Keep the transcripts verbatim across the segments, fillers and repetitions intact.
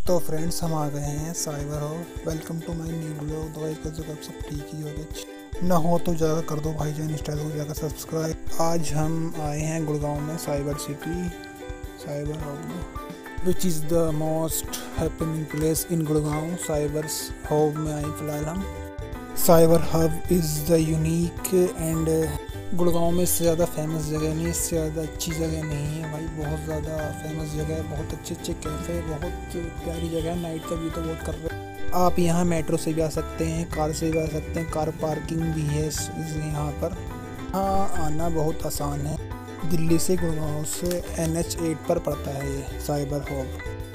तो फ्रेंड्स हम आ गए हैं cyber hub. Welcome to my new blog. दवाई का जो आप सब ठीक ही हो ना हो तो ज़्यादा कर दो भाईजान, इंस्टा को जाकर सब्सक्राइब। आज हम आए हैं गुड़गांव में साइबर सिटी साइबर हब में, which is the most happening place in Gurgaon. Cyber hub में आए फिलहाल हम। Cyber hub is the unique and Gurgaon में इससे ज़्यादा फेमस जगह नहीं है, इससे ज़्यादा अच्छी जगह नहीं है भाई। बहुत ज़्यादा फेमस जगह है, बहुत अच्छे अच्छे कैफ़े, बहुत प्यारी जगह है। नाइट का व्यू तो बहुत कर रहे हैं। आप यहाँ मेट्रो से भी आ सकते हैं, कार से भी आ सकते हैं, कार पार्किंग भी है यहाँ पर। हाँ, आना बहुत आसान है। दिल्ली से गुड़गांव से एन एच एट पर पड़ता है ये साइबर हब।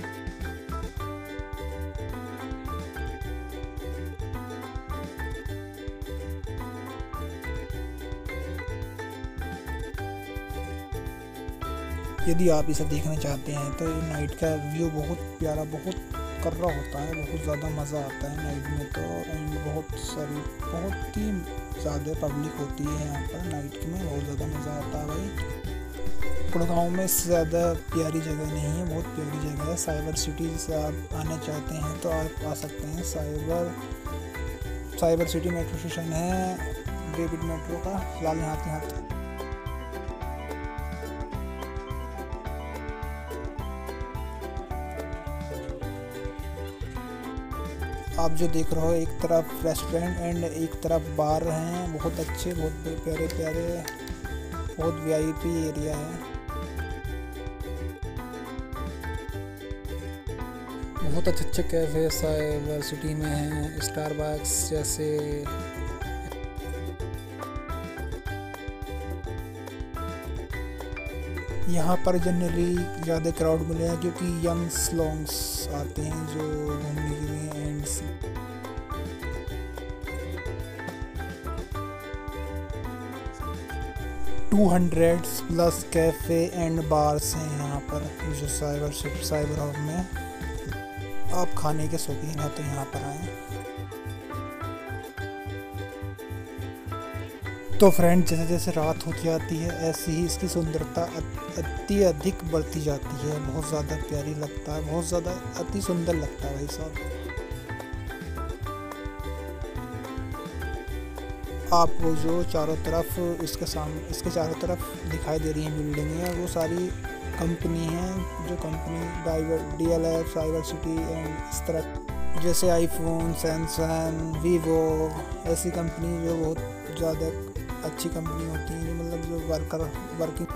यदि आप इसे देखना चाहते हैं तो नाइट का व्यू बहुत प्यारा, बहुत कर्रा होता है, बहुत ज़्यादा मज़ा आता है नाइट में तो। एंड बहुत सारी बहुत ही ज़्यादा पब्लिक होती है यहाँ पर नाइट में, बहुत ज़्यादा मज़ा आता है भाई। गुड़गांव में इससे ज़्यादा प्यारी जगह नहीं है, बहुत प्यारी जगह है साइबर सिटी। से आप आना चाहते हैं तो आप आ सकते हैं। Cyber cyber city metro station है डेविड मेट्रो का, फिलहाल यहाँ के यहाँ। आप जो देख रहे हो एक तरफ रेस्टोरेंट एंड एक तरफ बार हैं, बहुत अच्छे, बहुत प्यारे प्यारे, बहुत वी आई पी एरिया है। बहुत अच्छे अच्छे कैफ़े साइबर सिटी में हैं, स्टारबक्स जैसे। यहाँ पर जनरली ज़्यादा क्राउड मिलेगा क्योंकि यंग्स लॉन्ग्स आते हैं जो घूमने के लिए। And two hundred plus cafe and bars हैं यहाँ पर जो साइबर साइबर हब में। आप खाने के शौकीन हैं तो यहाँ पर आएँ। तो फ्रेंड, जैसे जैसे रात होती जाती है ऐसे ही इसकी सुंदरता अति अधिक बढ़ती जाती है। बहुत ज़्यादा प्यारी लगता है, बहुत ज़्यादा अति सुंदर लगता है भाई साहब। आपको जो चारों तरफ इसके सामने इसके चारों तरफ दिखाई दे रही हैं बिल्डिंगें, वो सारी कंपनी हैं। जो company D L F cyber city and इस तरह जैसे आईफोन, सैमसंग, वीवो, ऐसी कंपनी जो बहुत ज़्यादा अच्छी कंपनी होती है, मतलब जो वर्कर वर्किंग।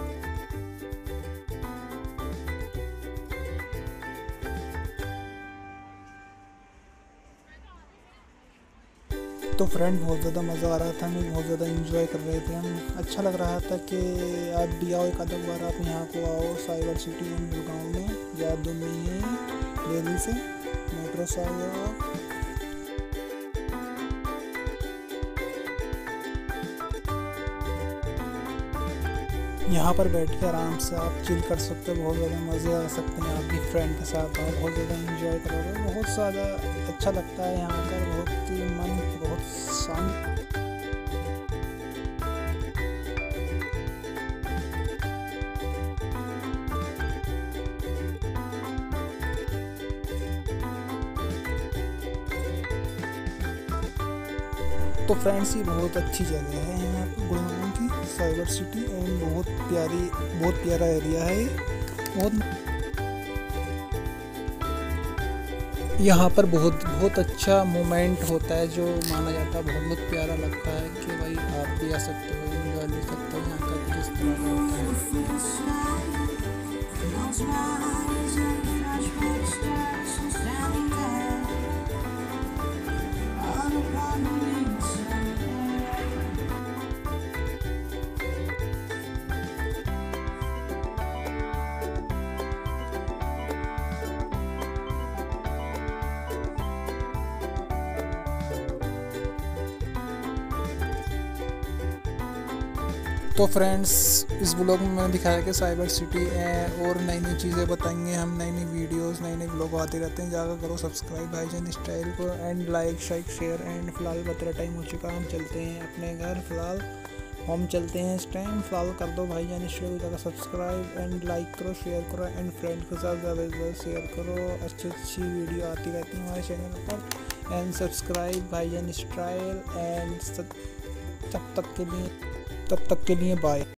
तो फ्रेंड, बहुत ज़्यादा मज़ा आ रहा था, हमें बहुत ज़्यादा एंजॉय कर रहे थे हम। अच्छा लग रहा था कि आप भी आओ, एक आधा बार आप यहाँ को आओ साइबर सिटी एंड गुड़गांव में। ज़्यादा दूर नहीं है, दिल्ली से मेट्रो से आ जाओ आप। यहाँ पर बैठ के आराम से आप चिल कर सकते हो, बहुत ज़्यादा मज़े आ सकते हैं। आप भी फ्रेंड के साथ आओ, बहुत ज़्यादा एंजॉय करोगे। बहुत ज़्यादा अच्छा लगता है यहाँ पर, बहुत ही मन बहुत शांत। तो फ्रेंड्स, ये बहुत अच्छी जगह है यहाँ पर गुड़गांव की साइबर सिटी एंड बहुत प्यारी, बहुत प्यारा एरिया है। बहुत यहाँ पर बहुत बहुत अच्छा मोमेंट होता है जो माना जाता है, बहुत बहुत प्यारा लगता है कि भाई आप भी आ सकते हो, एंजॉय ले सकते हो यहाँ का किस तरह होता है। तो फ्रेंड्स, इस ब्लॉग में मैंने दिखाया कि साइबर सिटी है और नई नई चीज़ें बताएंगे हम, नई नई वीडियोस, नए नए ब्लॉग आते रहते हैं। जाकर करो सब्सक्राइब भाईजान स्टाइल को एंड लाइक शाइक शेयर। एंड फिलहाल बतरा टाइम हो चुका, हम चलते हैं अपने घर। फिलहाल हम चलते हैं इस टाइम। फिलहाल कर दो भाईजान इस वीडियो को जाकर सब्सक्राइब एंड लाइक करो, शेयर करो एंड फ्रेंड के साथ ज़्यादा से ज़्यादा शेयर करो। अच्छी अच्छी वीडियो आती रहती है हमारे चैनल पर। And subscribe Bhaijaan style and तब तक के लिए तब तक के लिए बाय।